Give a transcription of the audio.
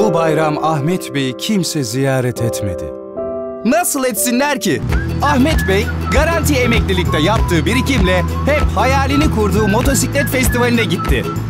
Bu bayram Ahmet Bey'i kimse ziyaret etmedi. Nasıl etsinler ki? Ahmet Bey, Garanti Emeklilik'te yaptığı birikimle hep hayalini kurduğu motosiklet festivaline gitti.